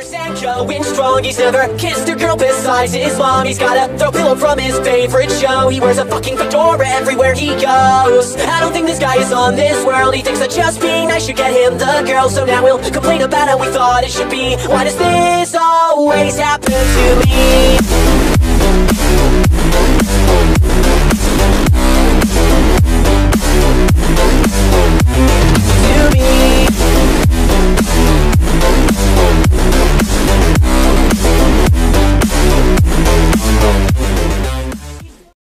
and going strong. He's never kissed a girl besides his mom. He's got a throw pillow from his favorite show. He wears a fucking fedora everywhere he goes. I don't think this guy is on this world. He thinks that just being nice should get him the girl. So now we'll complain about how we thought it should be. Why does this always happen to me?